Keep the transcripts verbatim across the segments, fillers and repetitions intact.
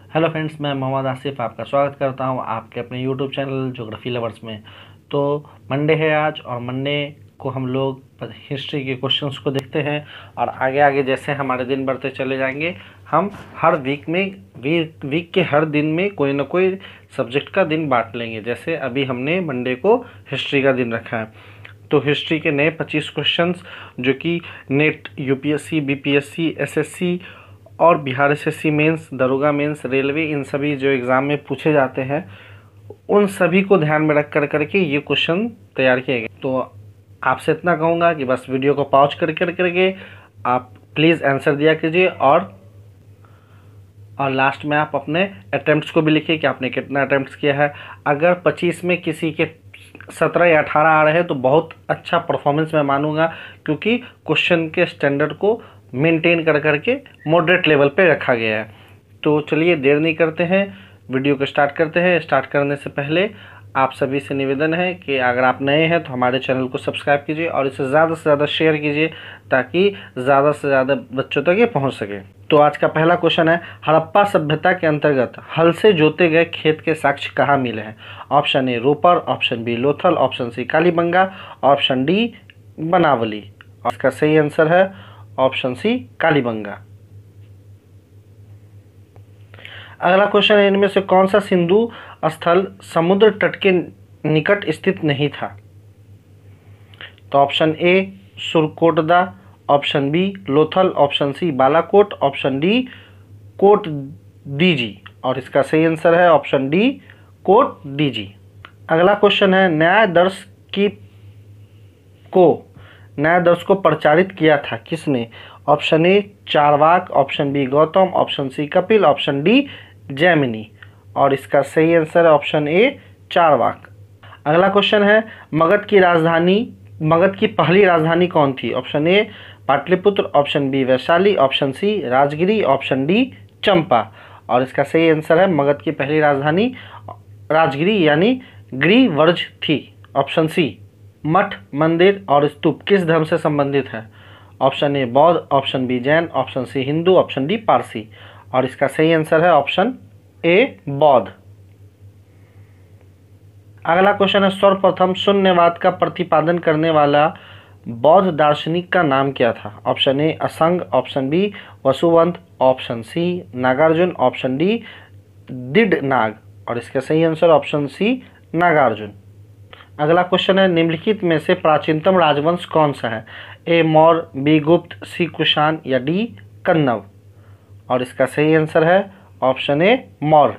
Hello friends, मैं मोहम्मद आसिफ आपका स्वागत करता हूं आपके अपने यूट्यूब चैनल ज्योग्राफी लवर्स में। तो मंडे है आज, और मंडे को हम लोग हिस्ट्री के क्वेश्चंस को देखते हैं। और आगे आगे जैसे हमारे दिन बढ़ते चले जाएंगे, हम हर वीक में वीक वीक के हर दिन में कोई ना कोई सब्जेक्ट का दिन बांट लेंगे। जैसे अभी हमने मंडे को हिस्ट्री का दिन रखा है, तो हिस्ट्री के नए पच्चीस क्वेश्चंस जो कि नेट, यूपीएससी, बीपीएससी, एसएससी और बिहार एसएससी मेंस, दरोगा मेंस, रेलवे, इन सभी जो एग्ज़ाम में पूछे जाते हैं, उन सभी को ध्यान में रख कर करके ये क्वेश्चन तैयार किए गए। तो आपसे इतना कहूँगा कि बस वीडियो को पॉज कर कर करके आप प्लीज़ आंसर दिया कीजिए, और और लास्ट में आप अपने अटैम्प्ट्स को भी लिखिए कि आपने कितना अटैम्प्ट्स किया है। अगर पच्चीस में किसी के सत्रह या अठारह आ रहे हैं तो बहुत अच्छा परफॉर्मेंस मैं मानूंगा, क्योंकि क्वेश्चन के स्टैंडर्ड को मेंटेन कर करके मॉडरेट लेवल पे रखा गया है। तो चलिए देर नहीं करते हैं, वीडियो को स्टार्ट करते हैं। स्टार्ट करने से पहले आप सभी से निवेदन है कि अगर आप नए हैं तो हमारे चैनल को सब्सक्राइब कीजिए और इसे ज़्यादा से ज़्यादा शेयर कीजिए, ताकि ज़्यादा से ज़्यादा बच्चों तक ये पहुंच सके। तो आज का पहला क्वेश्चन है, हड़प्पा सभ्यता के अंतर्गत हल से जोते गए खेत के साक्ष्य कहाँ मिले हैं? Option A Ropar, option B Lothal, option C Kalibangan, option D Banawali. और इसका सही आंसर है ऑप्शन सी कालीबंगा। अगला क्वेश्चन है, इनमें से कौन सा सिंधु स्थल समुद्र तट के निकट स्थित नहीं था? तो option A Surkotada, option B Lothal, option C Balakot, option D Kot Diji. और इसका सही आंसर है ऑप्शन डी कोट डीजी। अगला क्वेश्चन है, न्याय दर्श की को न्याय दर्श को प्रचारित किया था किसने? Option A Charvaka, option B Gautam, option C Kapil, option D Jaimini. और इसका सही आंसर है ऑप्शन ए चारवाक। अगला क्वेश्चन है, मगध की राजधानी मगध की पहली राजधानी कौन थी? Option A Pataliputra, option B Vaishali, option C Rajgiri, option D Champa. और इसका सही आंसर है मगध की पहली राजधानी राजगिरी यानी गिरिवर्ज थी। Option C. मठ, मंदिर और स्तूप किस धर्म से संबंधित है? Option A Bauddh, option B Jain, option C Hindu, option D Parsi. और इसका सही आंसर है ऑप्शन ए बौद्ध। अगला क्वेश्चन है, सर्वप्रथम शून्यवाद का प्रतिपादन करने वाला बौद्ध दार्शनिक का नाम क्या था? Option A Asanga, option B Vasubandhu, option C Nagarjuna, option D Dignaga. और इसका सही आंसर ऑप्शन सी नागार्जुन। अगला क्वेश्चन है, निम्नलिखित में से प्राचीनतम राजवंश कौन सा है? ए मौर्य, बी गुप्त, सी कुषाण या डी कन्नव। और इसका सही आंसर है ऑप्शन ए मौर्य।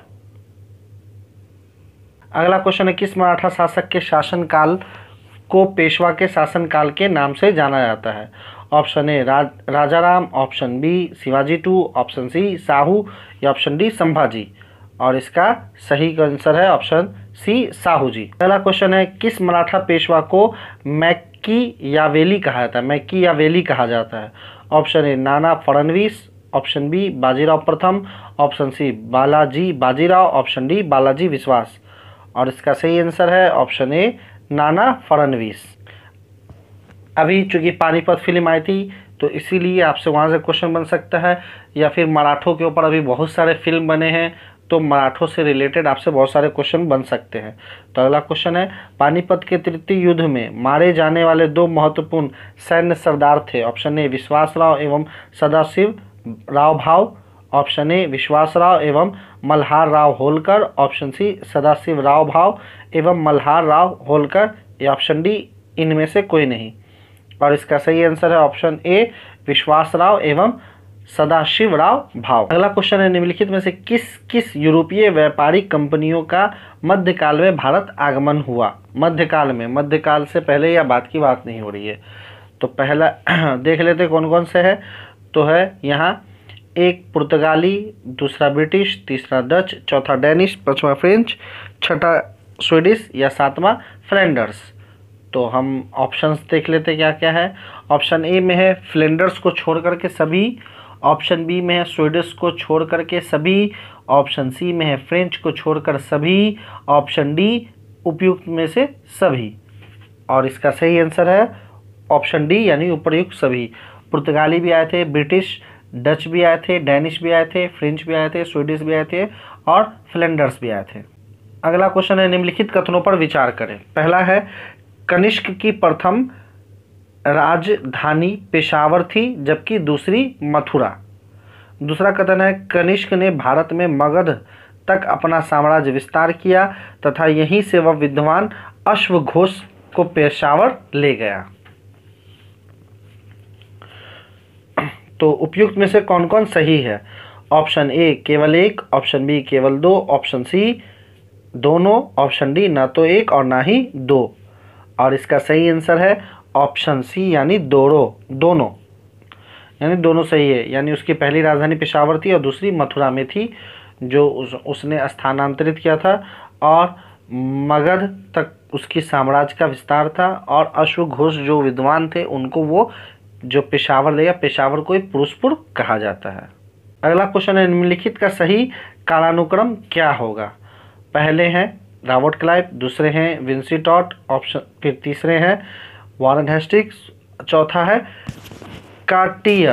अगला क्वेश्चन है, किस मराठा शासक के शासनकाल को पेशवा के शासनकाल के नाम से जाना जाता है? Option A Raj Rajaram, option B Shivaji two, option C Sahu या ऑप्शन डी संभाजी। और इसका सही आंसर है ऑप्शन सी साहू जी। पहला क्वेश्चन है, किस मराठा पेशवा को मैक्की यावेली कहा जाता है? मैक्की यावेली कहा जाता है। ऑप्शन ए नाना फडणवीस, ऑप्शन बी बाजीराव प्रथम, option C Balaji Bajirao, option D Balaji Vishwas. और इसका सही आंसर है ऑप्शन ए नाना फडणवीस। अभी चूंकि पानीपत फिल्म आई थी तो इसीलिए आपसे वहाँ से क्वेश्चन बन सकता है, या फिर मराठों के ऊपर अभी बहुत सारे फिल्म बने हैं तो मराठों से रिलेटेड आपसे बहुत सारे क्वेश्चन बन सकते हैं। तो अगला क्वेश्चन है, पानीपत के तृतीय युद्ध में मारे जाने वाले दो महत्वपूर्ण सैन्य सरदार थे। ऑप्शन ए विश्वासराव एवं सदाशिव राव भाव, ऑप्शन ए विश्वासराव एवं मल्हार राव होलकर, ऑप्शन सी सदाशिव राव भाव एवं मल्हार राव होलकर, या ऑप्शन डी इनमें से कोई नहीं। और इसका सही आंसर है ऑप्शन ए विश्वासराव एवं सदाशिवराव भाव। अगला क्वेश्चन है, निम्नलिखित में से किस किस यूरोपीय व्यापारिक कंपनियों का मध्यकाल में भारत आगमन हुआ? मध्यकाल में, मध्यकाल से पहले या बाद की बात नहीं हो रही है। तो पहला देख लेते कौन कौन से है। तो है यहाँ एक पुर्तगाली, दूसरा ब्रिटिश, तीसरा डच, चौथा डेनिश, पांचवा फ्रेंच, छठा स्वीडिश या सातवां फ्लैंडर्स। तो हम ऑप्शंस देख लेते क्या क्या है। ऑप्शन ए में है फ्लैंडर्स को छोड़ करके सभी, ऑप्शन बी में है स्वीडिश को छोड़ करके सभी, ऑप्शन सी में है फ्रेंच को छोड़कर सभी, ऑप्शन डी उपयुक्त में से सभी। और इसका सही आंसर है ऑप्शन डी यानी उपयुक्त सभी। पुर्तगाली भी आए थे, ब्रिटिश, डच भी आए थे, डेनिश भी आए थे, फ्रेंच भी आए थे, स्वीडिश भी आए थे और फ्लैंडर्स भी आए थे। अगला क्वेश्चन है, निम्नलिखित कथनों पर विचार करें। पहला है, कनिष्क की प्रथम राजधानी पेशावर थी जबकि दूसरी मथुरा। दूसरा कथन है, कनिष्क ने भारत में मगध तक अपना साम्राज्य विस्तार किया तथा यहीं से वह विद्वान अश्वघोष को पेशावर ले गया। तो उपयुक्त में से कौन कौन सही है? ऑप्शन ए केवल एक, ऑप्शन बी केवल दो, ऑप्शन सी दोनों, ऑप्शन डी ना तो एक और ना ही दो। और इसका सही आंसर है ऑप्शन सी यानी दोनों दोनों यानी दोनों सही है। यानी उसकी पहली राजधानी पेशावर थी और दूसरी मथुरा में थी जो उस, उसने स्थानांतरित किया था और मगध तक उसकी साम्राज्य का विस्तार था और अश्वघोष जो विद्वान थे उनको वो जो पेशावर ले गया, पेशावर को पुरुषपुर कहा जाता है। अगला क्वेश्चन है, निम्नलिखित का सही कालानुक्रम क्या होगा? पहले हैं रॉबर्ट क्लाइव, दूसरे हैं विंसीटॉट, ऑप्शन फिर तीसरे हैं वॉरेन हेस्टिंग्स, चौथा है कार्टियर।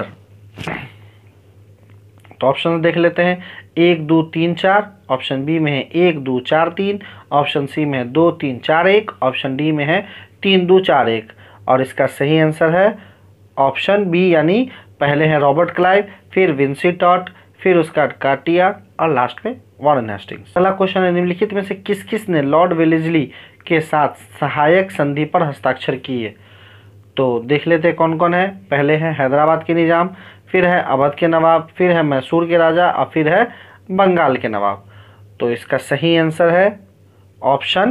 तो ऑप्शन देख लेते हैं, एक दो तीन चार, ऑप्शन बी में है एक दो चार तीन, ऑप्शन सी में है दो तीन चार एक, ऑप्शन डी में है तीन दो चार एक। और इसका सही आंसर है ऑप्शन बी यानी पहले है रॉबर्ट क्लाइव, फिर विंसीटॉट, फिर उसका कार्टियर और लास्ट में वॉरेन हेस्टिंग्स। अगला क्वेश्चन है, निम्नलिखित में से किस किस ने लॉर्ड वेलेस्ली के साथ सहायक संधि पर हस्ताक्षर किए? तो देख लेते हैं कौन कौन है। पहले है हैदराबाद के निजाम, फिर है अवध के नवाब, फिर है मैसूर के राजा और फिर है बंगाल के नवाब। तो इसका सही आंसर है ऑप्शन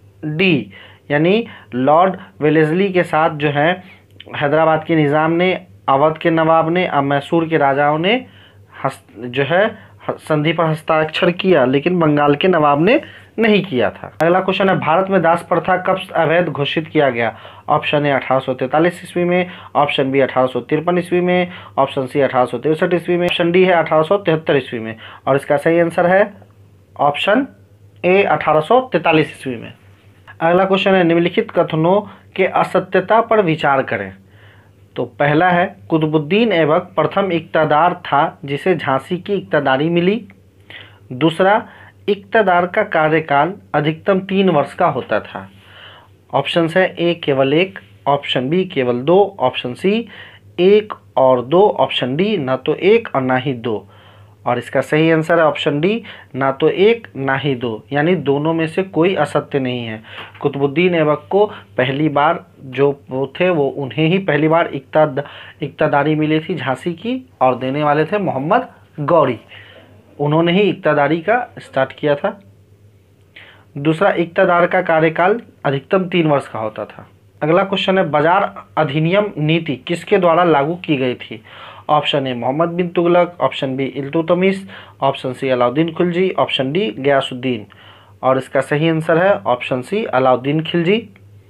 डी यानी लॉर्ड वेलेस्ली के साथ जो है हैदराबाद के निज़ाम ने, अवध के नवाब ने और मैसूर के राजाओं ने जो है संधि पर हस्ताक्षर किया, लेकिन बंगाल के नवाब ने नहीं किया था। अगला क्वेश्चन है, भारत में दास प्रथा कब अवैध घोषित किया गया? ऑप्शन ए अठारह सौ तैंतालीस ईस्वी में, ऑप्शन बी अठारह सौ तिरपन ईस्वी में, ऑप्शन सी अठारह सौ तिरसठ ईस्वी में, ऑप्शन डी है अठारह सौ तिहत्तर ईस्वी में। और इसका सही आंसर है ऑप्शन ए अठारह सौ तैंतालीस ईस्वी में। अगला क्वेश्चन है, निम्नलिखित कथनों के असत्यता पर विचार करें। तो पहला है, कुतुबुद्दीन ऐबक प्रथम इक़्तिदार था जिसे झांसी की इक़्तिदारी मिली। दूसरा, इक़्तिदार का कार्यकाल अधिकतम तीन वर्ष का होता था। ऑप्शन है ए केवल एक, ऑप्शन बी केवल दो, ऑप्शन सी एक और दो, ऑप्शन डी ना तो एक और ना ही दो। और इसका सही आंसर है ऑप्शन डी ना तो एक ना ही दो, यानी दोनों में से कोई असत्य नहीं है। कुतुबुद्दीन ऐबक को पहली बार जो वो थे वो उन्हें ही पहली बार इक़्तिदारी मिली थी झांसी की, और देने वाले थे मोहम्मद गौरी, उन्होंने ही इक़्तिदारी का स्टार्ट किया था। दूसरा, इक़्तिदार का कार्यकाल अधिकतम तीन वर्ष का होता था। अगला क्वेश्चन है, बाजार अधिनियम नीति किसके द्वारा लागू की गई थी? Option A Mohammad bin Tughlaq, option B Iltutmish, option C Alauddin Khilji, option D Ghiyasuddin. और इसका सही आंसर है ऑप्शन सी अलाउद्दीन खिलजी।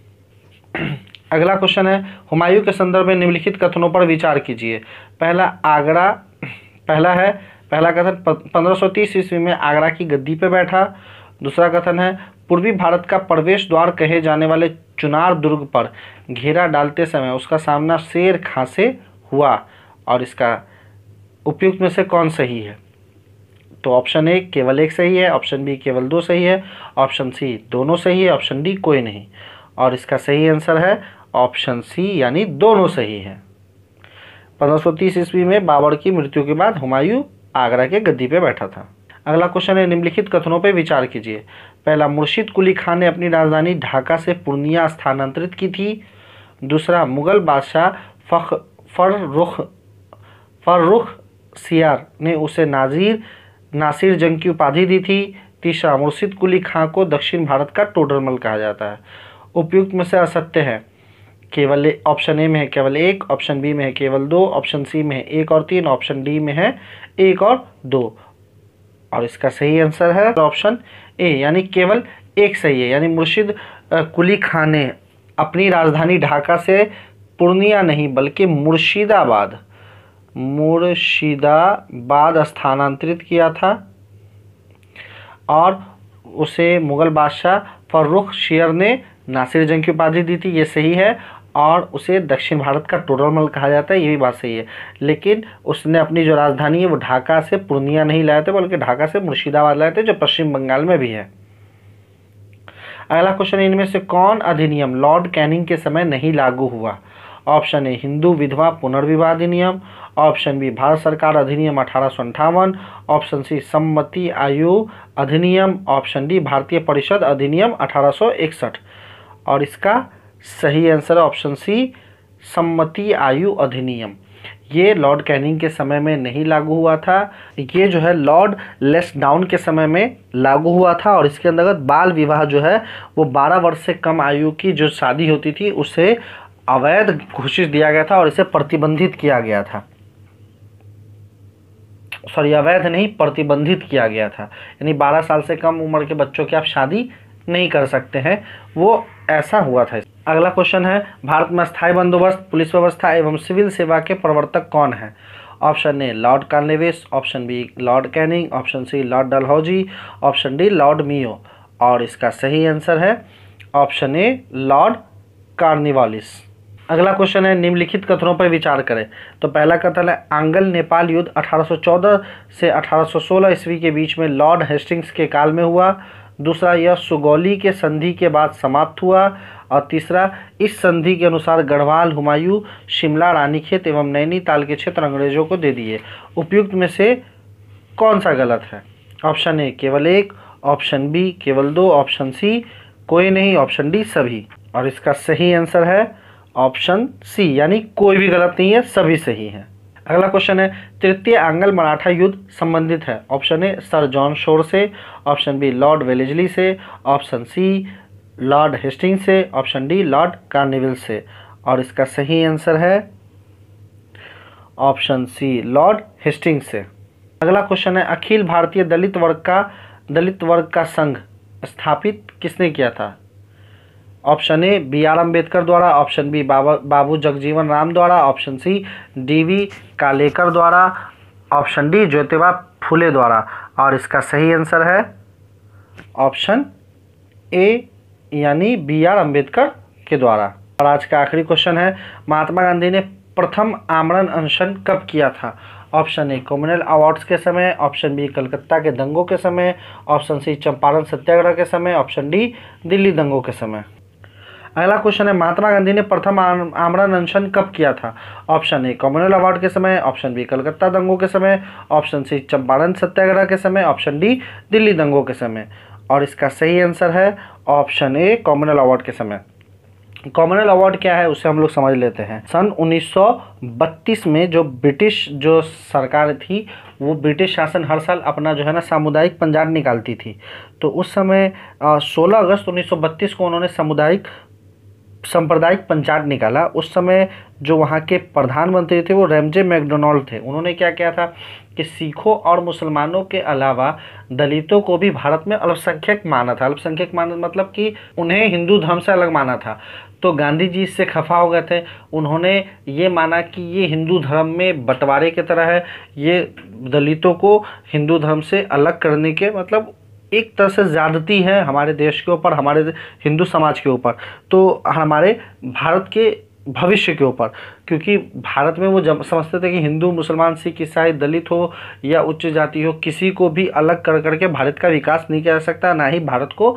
अगला क्वेश्चन है, हुमायूं के संदर्भ में निम्नलिखित कथनों पर विचार कीजिए। पहला आगरा पहला है पहला कथन, पंद्रह सौ तीस ईस्वी में आगरा की गद्दी पर बैठा। दूसरा कथन है, पूर्वी भारत का प्रवेश द्वार कहे जाने वाले चुनार दुर्ग पर घेरा डालते समय उसका सामना शेर खां से हुआ। और इसका उपयुक्त में से कौन सही है? तो ऑप्शन ए केवल एक सही है, ऑप्शन बी केवल दो सही है, ऑप्शन सी दोनों सही है, ऑप्शन डी कोई नहीं। और इसका सही आंसर है ऑप्शन सी यानी दोनों सही है। पंद्रह सौ तीस ईस्वी में बाबर की मृत्यु के बाद हुमायूं आगरा के गद्दी पे बैठा था। अगला क्वेश्चन है, निम्नलिखित कथनों पर विचार कीजिए। पहला, मुर्शिद कुली खान ने अपनी राजधानी ढाका से पूर्णिया स्थानांतरित की थी। दूसरा, मुगल बादशाह फख फर्रुख फर्रुख सियार ने उसे नाजीर नासिर जंग की उपाधि दी थी। तीसरा, मुर्शिद कुली खां को दक्षिण भारत का टोडरमल कहा जाता है। उपयुक्त में से असत्य है केवल, ऑप्शन ए में है केवल एक, ऑप्शन बी में है केवल दो, ऑप्शन सी में है एक और तीन, ऑप्शन डी में है एक और दो। और इसका सही आंसर है ऑप्शन ए यानी केवल एक सही है। यानी मुर्शिद कुली खान ने अपनी राजधानी ढाका से पूर्णिया नहीं बल्कि मुर्शिदाबाद मुर्शिदाबाद स्थानांतरित किया था और उसे मुगल बादशाह फर्रुख सियार ने नासिर जंग की उपाधि दी थी, ये सही है। और उसे दक्षिण भारत का टोडरमल कहा जाता है, ये भी बात सही है। लेकिन उसने अपनी जो राजधानी है वो ढाका से पूर्णिया नहीं लाए थे, बल्कि ढाका से मुर्शिदाबाद लाए थे, जो पश्चिम बंगाल में भी है। अगला क्वेश्चन, इनमें से कौन अधिनियम लॉर्ड कैनिंग के समय नहीं लागू हुआ? ऑप्शन ए हिंदू विधवा पुनर्विवाह अधिनियम, ऑप्शन बी भारत सरकार अधिनियम अठारह सौ अंठावन, ऑप्शन सी सम्मति आयु अधिनियम, ऑप्शन डी भारतीय परिषद अधिनियम अठारह सौ इकसठ। और इसका सही आंसर है ऑप्शन सी सम्मति आयु अधिनियम। ये लॉर्ड कैनिंग के समय में नहीं लागू हुआ था, ये जो है लॉर्ड लेस्डाउन के समय में लागू हुआ था। और इसके अंतर्गत बाल विवाह जो है वो बारह वर्ष से कम आयु की जो शादी होती थी उसे अवैध घोषित दिया गया था और इसे प्रतिबंधित किया गया था। सॉरी, अवैध नहीं, प्रतिबंधित किया गया था, यानी बारह साल से कम उम्र के बच्चों की आप शादी नहीं कर सकते हैं, वो ऐसा हुआ था। अगला क्वेश्चन है, भारत में स्थायी बंदोबस्त, पुलिस व्यवस्था एवं सिविल सेवा के प्रवर्तक कौन है? Option A lord Cornwallis, option B lord Canning, option C lord Dalhousie, option D lord Mayo. और इसका सही आंसर है ऑप्शन ए लॉर्ड कॉर्नवालिस। अगला क्वेश्चन है, निम्नलिखित कथनों पर विचार करें। तो पहला कथन है, आंग्ल नेपाल युद्ध अठारह सौ चौदह से अठारह सौ सोलह ईस्वी के बीच में लॉर्ड हेस्टिंग्स के काल में हुआ। दूसरा, यह सुगौली के संधि के बाद समाप्त हुआ। और तीसरा, इस संधि के अनुसार गढ़वाल, हुमायूं, शिमला, रानीखेत एवं नैनीताल के क्षेत्र अंग्रेजों को दे दिए। उपयुक्त में से कौन सा गलत है? ऑप्शन ए केवल एक, ऑप्शन बी केवल दो, ऑप्शन सी कोई नहीं, ऑप्शन डी सभी। और इसका सही आंसर है ऑप्शन सी, यानी कोई भी गलत नहीं है, सभी सही है। अगला क्वेश्चन है, तृतीय आंग्ल मराठा युद्ध संबंधित है। ऑप्शन ए सर जॉन शोर से, ऑप्शन बी लॉर्ड वेलेस्ली से, ऑप्शन सी लॉर्ड हेस्टिंग्स से, ऑप्शन डी लॉर्ड कॉर्नवालिस से। और इसका सही आंसर है ऑप्शन सी लॉर्ड हेस्टिंग्स से। अगला क्वेश्चन है, अखिल भारतीय दलित वर्ग का दलित वर्ग का संघ स्थापित किसने किया था? Option A B R Ambedkar द्वारा, ऑप्शन बी बाबा बाबू जगजीवन राम द्वारा, option C D V Kalelkar द्वारा, ऑप्शन डी ज्योतिबा फुले द्वारा। और इसका सही आंसर है ऑप्शन ए, यानी बी आर अम्बेडकर के द्वारा। और आज का आखिरी क्वेश्चन है, महात्मा गांधी ने प्रथम आमरण अनशन कब किया था? ऑप्शन ए कॉमनवेल्थ अवार्ड्स के समय, ऑप्शन बी कलकत्ता के दंगों के समय, ऑप्शन सी चंपारण सत्याग्रह के समय, ऑप्शन डी दिल्ली दंगों के समय। अगला क्वेश्चन है, महात्मा गांधी ने प्रथम आमरण अनशन कब किया था? ऑप्शन ए कॉमनवेल्थ अवार्ड के समय, ऑप्शन बी कलकत्ता दंगों के समय, ऑप्शन सी चंपारण सत्याग्रह के समय, ऑप्शन डी दिल्ली दंगों के समय। और इसका सही आंसर है ऑप्शन ए कॉमनवेल्थ अवार्ड के समय। कॉमनवेल्थ अवार्ड क्या है उसे हम लोग समझ लेते हैं। सन उन्नीस सौ बत्तीस में जो ब्रिटिश जो सरकार थी वो ब्रिटिश शासन हर साल अपना जो है ना सामुदायिक पंचायत निकालती थी। तो उस समय सोलह अगस्त उन्नीस सौ बत्तीस को उन्होंने सामुदायिक सांप्रदायिक पंचायत निकाला। उस समय जो वहाँ के प्रधानमंत्री थे वो रैमजे मैकडोनाल्ड थे। उन्होंने क्या किया था कि सिखों और मुसलमानों के अलावा दलितों को भी भारत में अल्पसंख्यक माना था। अल्पसंख्यक माना मतलब कि उन्हें हिंदू धर्म से अलग माना था। तो गांधी जी इससे खफा हो गए थे। उन्होंने ये माना कि ये हिंदू धर्म में बंटवारे की तरह है, ये दलितों को हिंदू धर्म से अलग करने के मतलब एक तरह से ज़्यादती है हमारे देश के ऊपर, हमारे हिंदू समाज के ऊपर, तो हमारे भारत के भविष्य के ऊपर। क्योंकि भारत में वो जब समझते थे कि हिंदू, मुसलमान, सिख, ईसाई, दलित हो या उच्च जाति हो, किसी को भी अलग कर करके भारत का विकास नहीं किया जा सकता, ना ही भारत को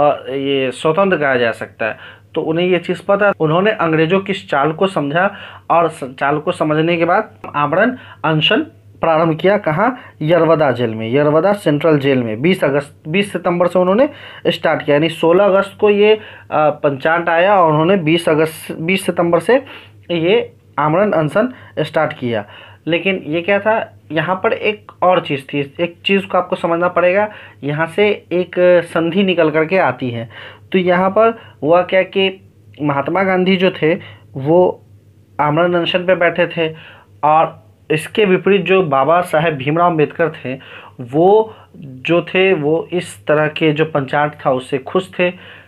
ये स्वतंत्र कहा जा सकता है। तो उन्हें ये चीज़ पता, उन्होंने अंग्रेज़ों की इस चाल को समझा और चाल को समझने के बाद आमरण अनशन प्रारंभ किया। कहाँ? यरवदा जेल में, यरवदा सेंट्रल जेल में बीस अगस्त बीस सितंबर से उन्होंने स्टार्ट किया। यानी सोलह अगस्त को ये पंचायत आया और उन्होंने बीस अगस्त बीस सितंबर से ये आमरण अनशन स्टार्ट किया। लेकिन ये क्या था, यहाँ पर एक और चीज़ थी, एक चीज़ को आपको समझना पड़ेगा। यहाँ से एक संधि निकल करके आती है। तो यहाँ पर हुआ क्या कि महात्मा गांधी जो थे वो आमरण अनशन पे बैठे थे और इसके विपरीत जो बाबा साहेब भीमराव अम्बेडकर थे वो जो थे वो इस तरह के जो पंचायत था उससे खुश थे।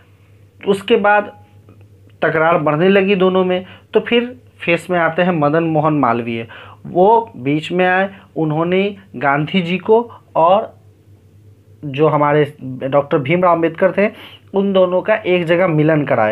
उसके बाद तकरार बढ़ने लगी दोनों में। तो फिर फेस में आते हैं मदन मोहन मालवीय। वो बीच में आए, उन्होंने गांधी जी को और जो हमारे डॉक्टर भीमराव अम्बेडकर थे उन दोनों का एक जगह मिलन कराया।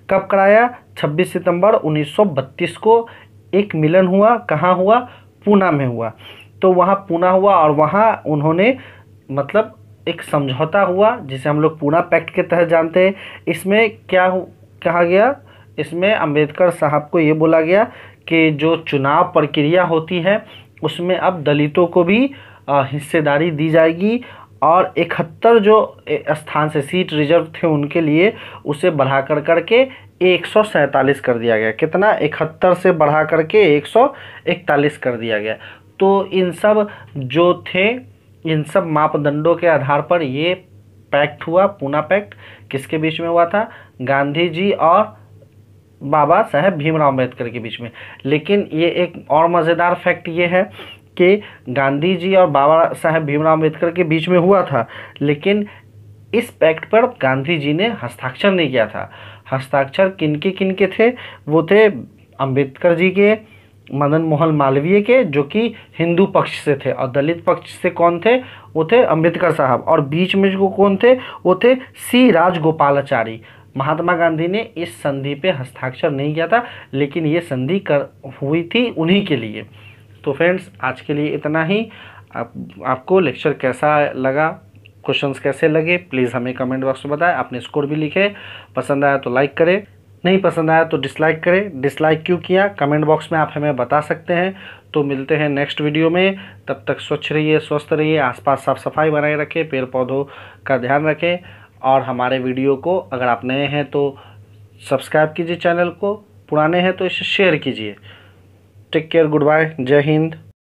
कब कराया? छब्बीस सितंबर उन्नीस सौ बत्तीस को एक मिलन हुआ। कहाँ हुआ? पूना में हुआ। तो वहाँ पूना हुआ और वहाँ उन्होंने मतलब एक समझौता हुआ जिसे हम लोग पूना पैक्ट के तहत जानते हैं। इसमें क्या कहा गया? इसमें अंबेडकर साहब को ये बोला गया कि जो चुनाव प्रक्रिया होती है उसमें अब दलितों को भी हिस्सेदारी दी जाएगी और इकहत्तर जो स्थान से सीट रिजर्व थे उनके लिए उसे बढ़ा कर करके एक सौ सैंतालीस कर दिया गया। कितना? इकहत्तर से बढ़ा करके एक सौ इकतालीस कर दिया गया। तो इन सब जो थे इन सब मापदंडों के आधार पर ये पैक्ट हुआ। पूना पैक्ट किसके बीच में हुआ था? गांधी जी और बाबा साहेब भीमराव अम्बेडकर के बीच में। लेकिन ये एक और मज़ेदार फैक्ट ये है कि गांधी जी और बाबा साहेब भीमराव अम्बेडकर के बीच में हुआ था, लेकिन इस पैक्ट पर गांधी जी ने हस्ताक्षर नहीं किया था। हस्ताक्षर किनके किनके थे? वो थे अम्बेडकर जी के, मदन मोहन मालवीय के जो कि हिंदू पक्ष से थे, और दलित पक्ष से कौन थे? वो थे अम्बेडकर साहब। और बीच में जो कौन थे? वो थे सी राजगोपालाचारी। महात्मा गांधी ने इस संधि पे हस्ताक्षर नहीं किया था, लेकिन ये संधि कर हुई थी उन्हीं के लिए। तो फ्रेंड्स, आज के लिए इतना ही। आप आपको लेक्चर कैसा लगा, क्वेश्चंस कैसे लगे, प्लीज़ हमें कमेंट बॉक्स में बताएं। आपने स्कोर भी लिखे। पसंद आया तो लाइक करें, नहीं पसंद आया तो डिसलाइक करें। डिसलाइक क्यों किया कमेंट बॉक्स में आप हमें बता सकते हैं। तो मिलते हैं नेक्स्ट वीडियो में। तब तक स्वच्छ रहिए, स्वस्थ रहिए, आसपास साफ सफाई बनाए रखें, पेड़ पौधों का ध्यान रखें। और हमारे वीडियो को अगर आप नए हैं तो सब्सक्राइब कीजिए चैनल को, पुराने हैं तो इसे शेयर कीजिए। टेक केयर, गुड बाय, जय हिंद।